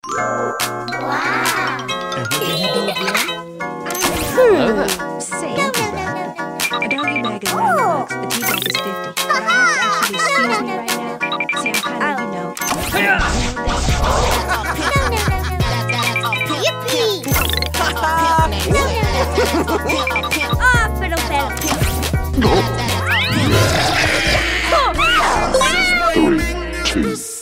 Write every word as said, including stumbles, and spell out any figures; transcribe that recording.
And what did he do again? Hello there. Say, Don't do that. a doggy bag is ninety bucks, a tea bag is fifty. But I have to actually excuse me right now. See, I'm kind of, you know. Yippee! Ah, fiddle faddle. Three, two,